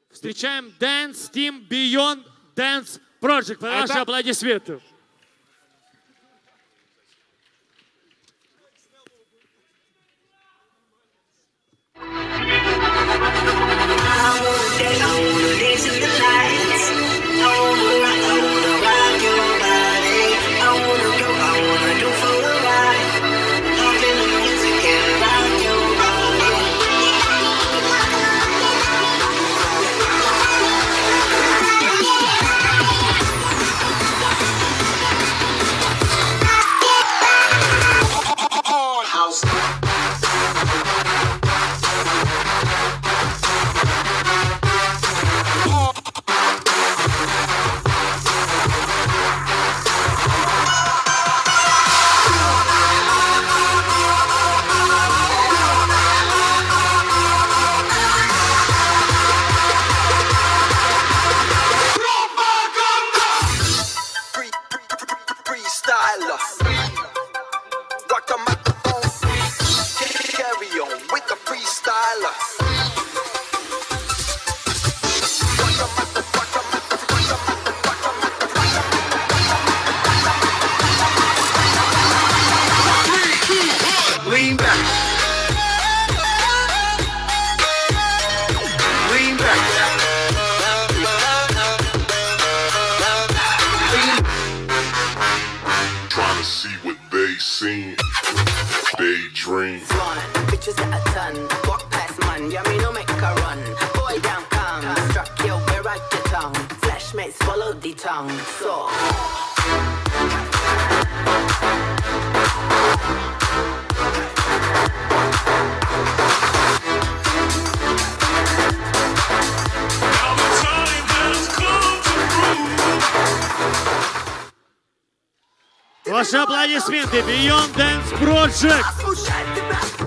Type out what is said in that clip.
Встречаем Dance Team Beyond Dance Project. Ваши аплодисменты. Daydream. Bitches at a ton. Walk past man. Yeah, me no make a run. Boy, down calm. Struck you where I the tongue. Flashmates follow the tongue. So. Ваши аплодисменты. Beyond Dance Project.